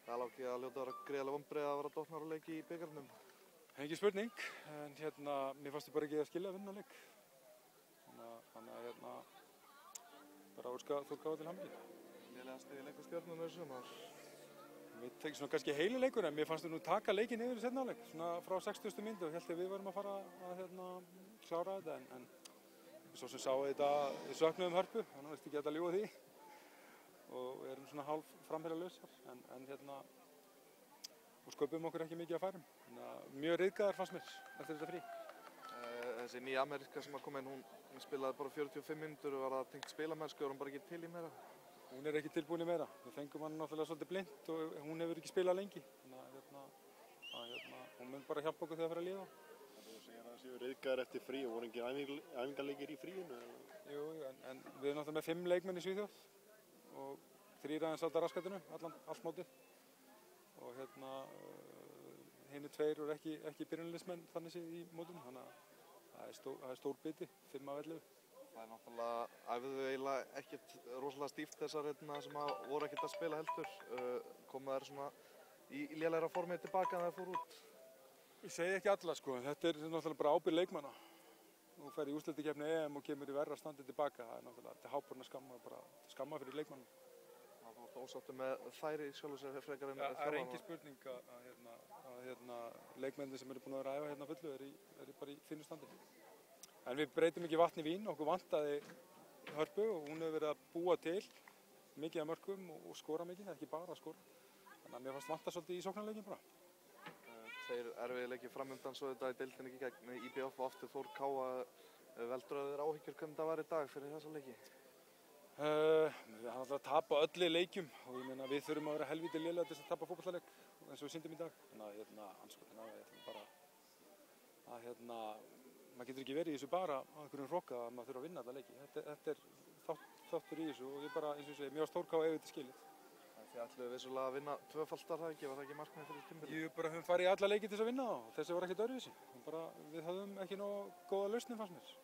Það er ekki að ljóta að vera greiðlega vonbrigði að vera dottnar á leik í bikarnum. Engin spurning, en mér fannst ég bara ekki að skilja að vinna leik. Þannig að bara óska Þór til hamingju. Lélegasti leikur Stjörnunnar í sumar. Við tekjum svona kannski heilu leikur, en mér fannst nú taka leikinn yfir í seinni hálfleik, svona frá 60. mínútu og hélt að við varum að fara að klára þetta, en svo sem sáu þetta, við söknuðum Hörpu, þannig að ekki að ljúga því og við erum svona hálf framherjalausar, en og sköpum okkur ekki mikið að færum. Mjög ryðgaðar fannst mér eftir þetta frí. Þessi nýja ameríska sem kom inn, hún spilaði bara 45 mínútur og var það tengt spilamennsku og hún bara ekki til í meira. Hún er ekki tilbúin í meira. Við fengum hann náttúrulega svolítið blind og hún hefur ekki spilað lengi. Þannig að hún mun bara hjálpa okkur þegar það fer að líða. Þú segir að það séu ryðgaðar eftir frí og voru ekki æfingarleikir í fríinu? Jú, en við erum náttúrulega með 5 leikmenn í Svíþjóð og 3 aðeins alltaf raskatinu, allt mótið. Og hinir 2 eru ekki byrjunarliðsmenn þannig séð í mótinu, þannig að það er stór biti, 5 af 11. Það er náttúrulega, æfðu eiginlega ekkert rosalega stíft þessar sem voru ekkert að spila heldur. Koma þær svona í lélegra formið tilbaka en það fór út? Ég segi ekki alla sko, þetta er náttúrulega bara ábyrgð leikmanna. Nú fer í úrslitakeppni EM og kemur í verra standi tilbaka, það er náttúrulega, þetta er háborna skamma fyrir leikmannum. Þú ert ósáttur með þær í sjálfu sér frekar en þjálfarana? Það er engin spurning að leikmennir sem eru búin að vera að æfa fullu eru bara í fínu standi. En við breytum ekki vatni í vín, okkur vantaði Hörpu og hún hefur verið að búa til mikið af mörkum og skora mikið, ekki bara að skora. Þannig að mér fannst vanta svolítið í sóknarleikin bara. 2 erfiðir leikir framöndan svo þetta í deildinni gegn IBF og aftur Þór Káa. Veldur að þér áhyggjur hvernig það var í dag fyrir þessa leiki? Við hann alltaf að tapa öllu leikjum og ég meina við þurfum að vera helviti lélega til að tapa fótballaleik eins og við sýndum í dag. Þannig að anskotin á ég ætlum bara að maður getur ekki verið í þessu bara á einhverjum hroka að maður þurfa að vinna alla leiki. Þetta er þáttur í þessu og ég bara, eins og ég segi, mér á Þór Káa þetta skilið. Þið ætluðu vissulega að vinna 2-faltar það ekki, var það ekki markmið fyrir tímabilið? Jú, bara höfum farið í alla leiki til þess að vinna og þessi var ekkert öðruvísi. Við höfðum ekki nógu góða lausnir fannst mér.